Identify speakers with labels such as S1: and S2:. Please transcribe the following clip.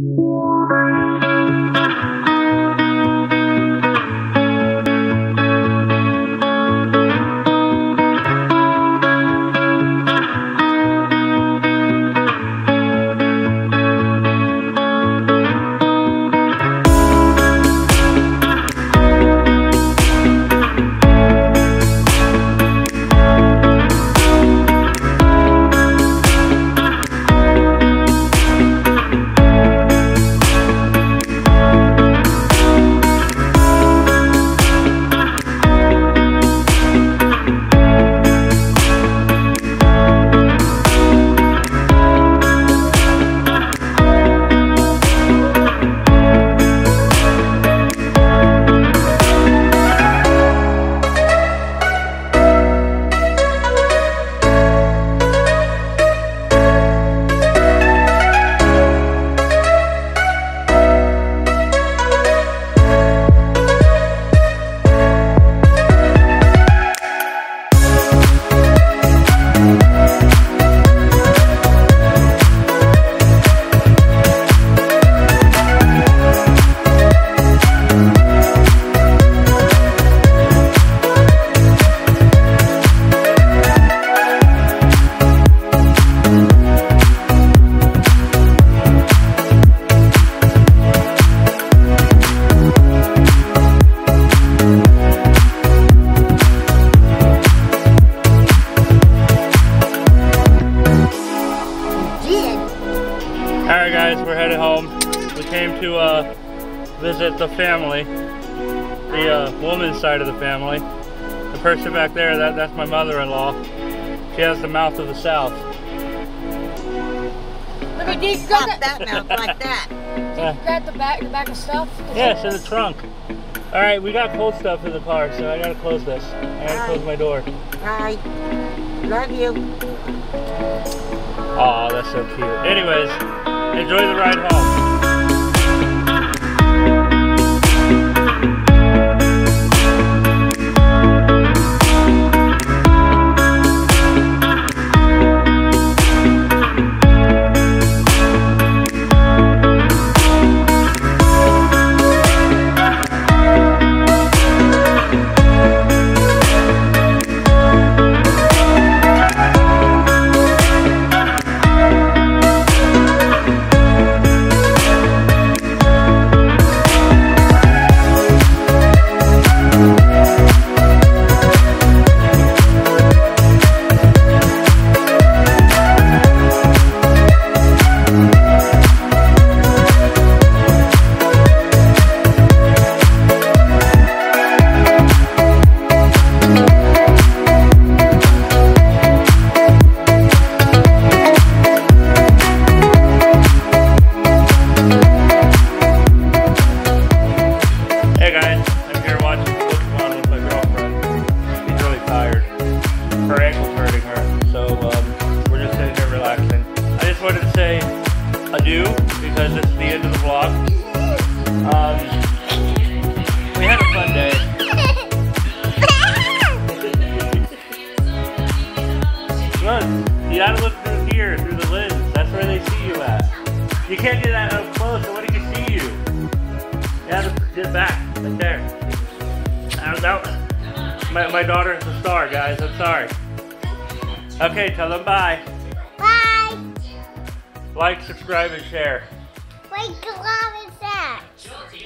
S1: Alright guys, we're headed home. We came to visit the family, the woman's side of the family. The person back there, that's my mother-in-law. She has the mouth of the South.
S2: Look at you, grab that mouth like that.
S3: Grab the back of stuff?
S1: Yeah, it's in the trunk. Alright, we got cold stuff in the car, so I gotta close this. I gotta close my door.
S2: Bye. Love you.
S1: Aw, that's so cute. Anyways, enjoy the ride home. Adieu, because it's the end of the vlog. We had a fun day. Look, you gotta look through here, through the lens. That's where they see you at. You can't do that up close, so when do you see you? You have to get back, right there. My daughter is a star, guys, I'm sorry. Okay, tell them bye.
S4: Bye.
S1: Like, subscribe, and share.
S4: Like, love, and that.